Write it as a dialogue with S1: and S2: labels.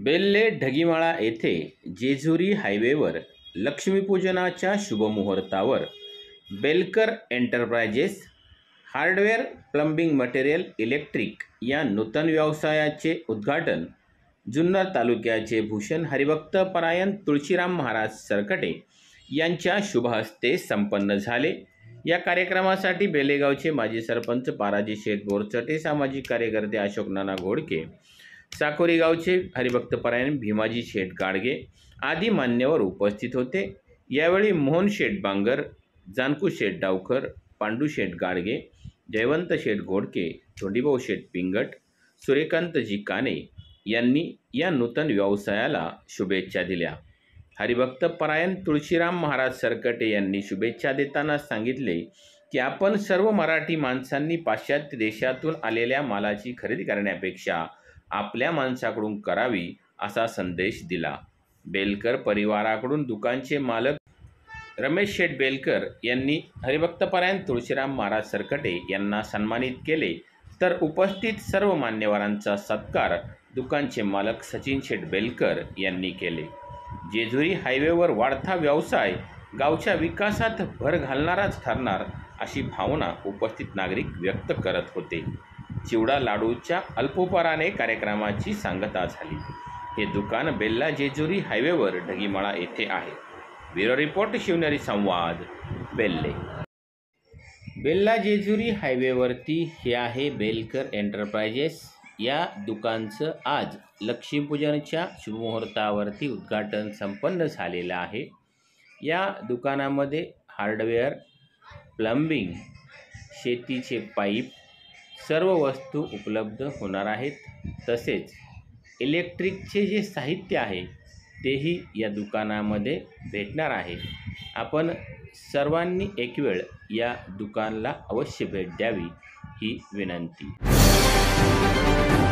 S1: बेल्ले ढगीमाळा येथे जेजुरी हायवेवर लक्ष्मीपूजनाच्या शुभमुहूर्तावर Belkar enterprises hardware plumbing material electric या नूतन व्यवसायाचे उद्घाटन जुन्नर तालुक्याचे भूषण हरिभक्त परायण तुळशीराम महाराज सरकटे यांच्या शुभहस्ते संपन्न झाले। या कार्यक्रमासाठी बेलेगावचे माजी सरपंच पाराजी शेठ बोरचटे, सामाजिक कार्यकर्ते अशोक नाना घोडके, साकोरी गावचे हरिभक्त परायण भीमाजी शेठ गाडगे आदी मान्यवर उपस्थित होते। यावेळी मोहन शेठ बांगर, जानकू शेठ डावकर, पांडू शेठ गाडगे, जयवंत शेठ घोडके, धोंडीभाऊ शेठ पिंगट, सूर्यकांतजी काने यांनी या नूतन व्यवसायाला शुभेच्छा दिल्या। हरिभक्त परायण तुळशीराम महाराज सरकटे यांनी शुभेच्छा देताना सांगितले की आपण सर्व मराठी माणसांनी पाश्चात्य देशातून आलेल्या मालाची खरेदी करण्यापेक्षा आपल्या माणसाकडून करावी असा संदेश दिला। बेलकर परिवाराकडून दुकानचे मालक रमेश शेठ बेलकर यांनी हरिभक्त परायण तुळशीराम महाराज सरकटे यांना सन्मानित केले, तर उपस्थित सर्व मान्यवरांचा सत्कार दुकानचे मालक सचिन शेठ बेलकर यांनी केले। जेजुरी हायवेवर वाढता व्यवसाय गावच्या विकासात भर घालणाराच ठरणार अशी भावना उपस्थित नागरिक व्यक्त करत होते। चिवडा लाडूच्या अल्पोपहाराने कार्यक्रमाची सांगता झाली। हे दुकान बेल्ला जेजुरी हायवेवर ढगीमाळा येथे आहे। ब्युरो रिपोर्ट शिवनेरी संवाद बेल्ले। बेल्ला जेजुरी हायवेवरती हे आहे बेलकर एंटरप्राइजेस या दुकानचं आज लक्ष्मीपूजनाच्या शुभमुहूर्तावरती उद्घाटन संपन्न झालेलं आहे। या दुकानामध्ये हार्डवेअर, प्लंबिंग, शेतीचे पाईप सर्व वस्तू उपलब्ध होणार आहेत। तसेच इलेक्ट्रिकचे जे साहित्य आहे तेही या दुकानामध्ये भेटणार आहे। आपण सर्वांनी एक वेळ या दुकानाला अवश्य भेट द्यावी ही विनंती।